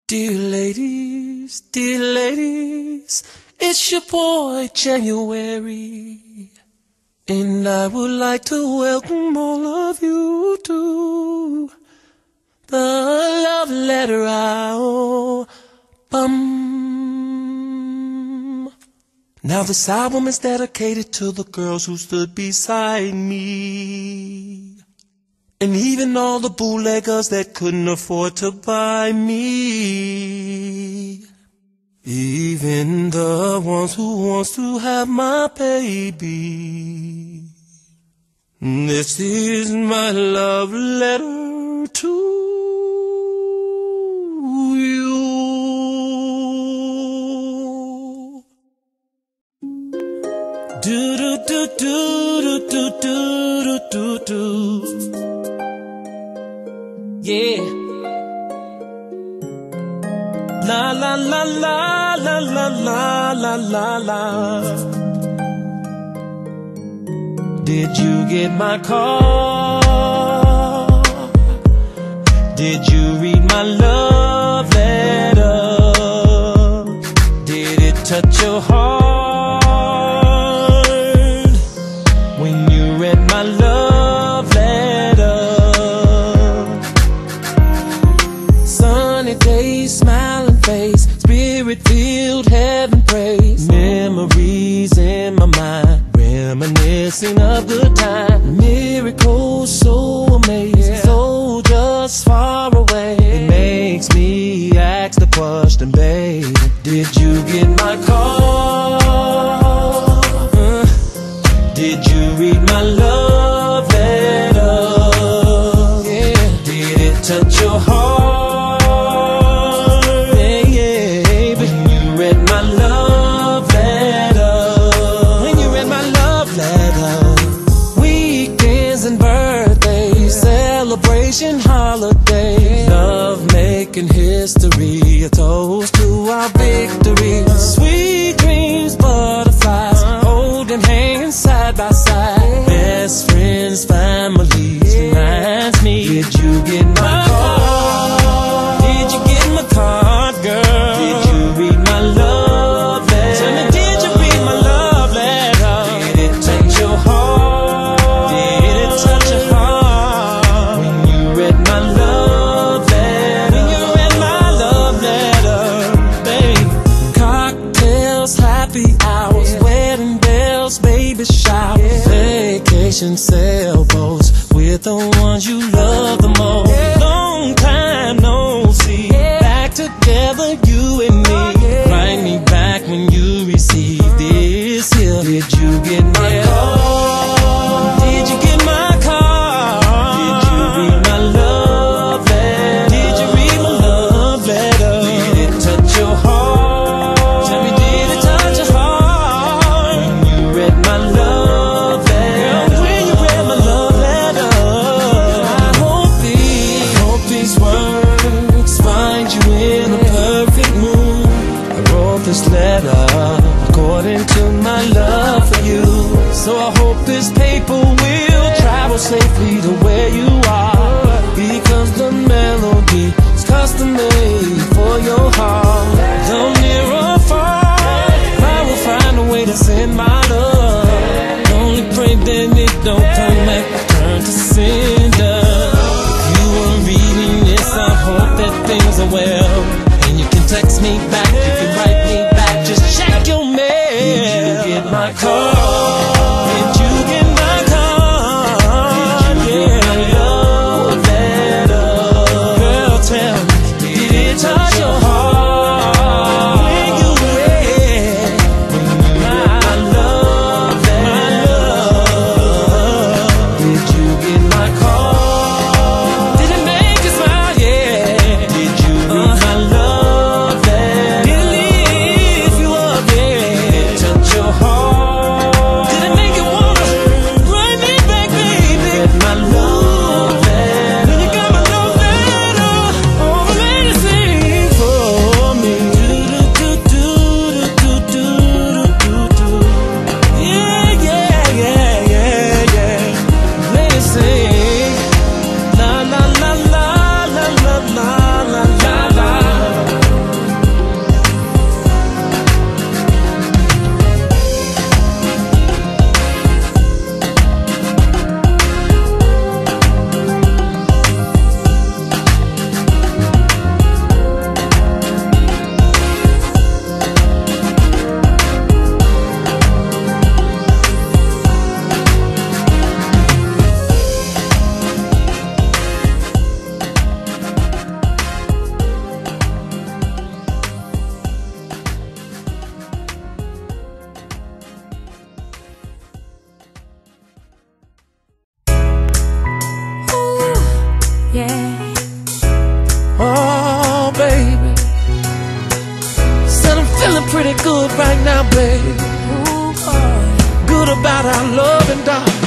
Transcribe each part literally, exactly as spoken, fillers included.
Dear ladies, dear ladies, it's your boy January, and I would like to welcome all of you to the love letter album. Now this album is dedicated to the girls who stood beside me, and even all the bootleggers that couldn't afford to buy me. Even the ones who wants to have my baby. This is my love letter to you. Do do do do do do do do do. Yeah. La la la la la la la la la la. Did you get my call? Did you read my love letter? Did it touch your heart when you read my love letter? Sunny days, smiling face, spirit-filled, heaven praise. Memories in my mind, reminiscing of good times. Miracles so amazing, so just far away. It makes me ask the question, babe, did you get my call? Uh, did you read my love letter? Yeah. Did it touch your heart? Holiday, love making history, a toast to our victory. Sweet dreams, butterflies, holding hands side by side. Best friends, families, reminds me. Did you get my call? Did you get my card, girl? Did you read my love letter? Tell me, did you read my love letter? Did it touch your heart? Did it touch your heart? Vacation sailboats with the ones you love the most. Long time no see, back together you and me. Write me back when you receive this here. Did you get my call? Did you get my call? Did you read my love letter? Did you read my love letter? Did it touch your heart? Tell me, did it touch your heart when you read my love? This letter according to my love for you. So I hope this paper will travel safely to where you are, because the melody is custom made for your heart. Though near or far, I will find a way to send my love. Only pray that it don't turn back, turn to cinder. If you are reading this, I hope that things are well, and you can text me back, you can write me back, just check your mail. Did you get my call? Did you get my call? Did you get my love letter? Girl, tell me, did it touch your heart when you read my love letter? Did you get my call? Did it make you smile? Yeah. Did you read my love letter? Did it leave pretty good right now, baby. Good about our love and darling.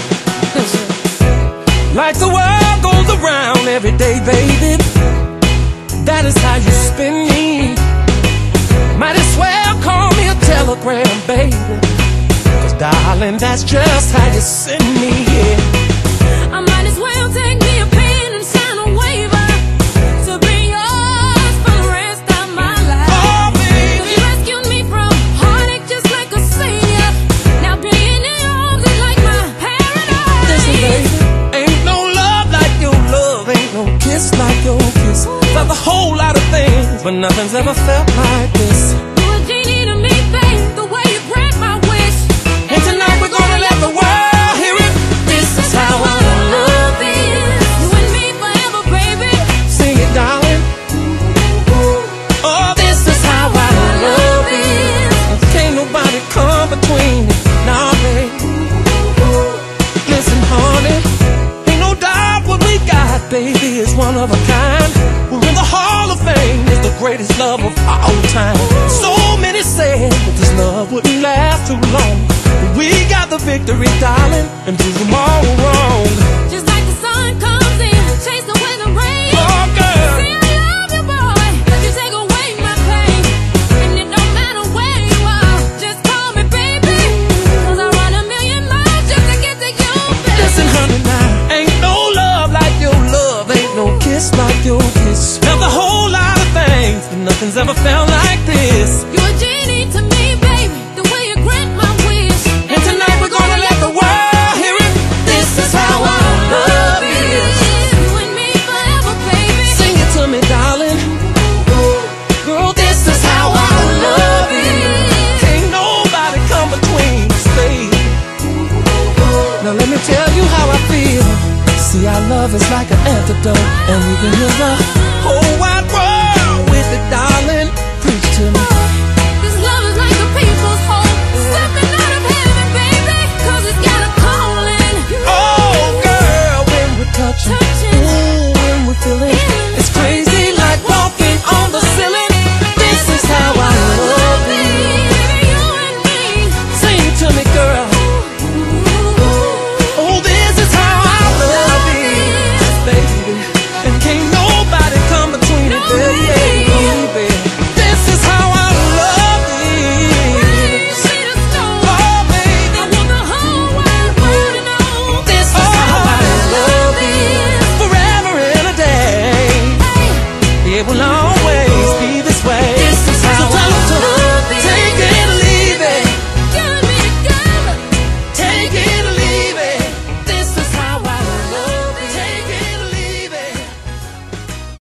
Like the world goes around every day, baby, that is how you spin me. Might as well call me a telegram, baby, 'cause darling, that's just how you send me, yeah. I might as well take me a pen and sign a waiver to be yours for the rest of my life. Oh, baby, you rescued me from heartache just like a savior. Now being in your arms is like my paradise. Listen, baby, ain't no love like your love, ain't no kiss like your kiss. Felt a whole lot of things, but nothing's ever felt like this. You a genie to me, babe, the way you grant my wish. And tonight we're gonna let the world hear it. This is how our love is. You and me forever, baby. Sing it, darling. Oh, this is how our love is. Can't nobody come between it. Nah, babe. Listen, honey, ain't no doubt what we got, baby, is one of a kind. We're in the Hall of Fame, it's the greatest love of all time. So many said that this love wouldn't last too long, but we got the victory, darling, and do them all wrong. Just like the sun comes in, chase away the rain. Oh, girl, See, I love you, boy, 'cause you take away my pain. And it don't matter where you are, just call me, baby, 'cause I run a million miles just to get to you, baby. listen, honey, now, ain't no love like your love, ain't no kiss like your kiss. Felt a whole lot of things, but nothing's ever felt like this. You a genie to me, baby, the way you grant my wish. And tonight we're gonna let the world hear it. This is how our love is. You and me forever, baby. Sing it to me, darling. Girl, this is how our love is. Can't nobody come between us, baby. Now let me tell you how I feel. See, our love is like an antidote, and we can heal the whole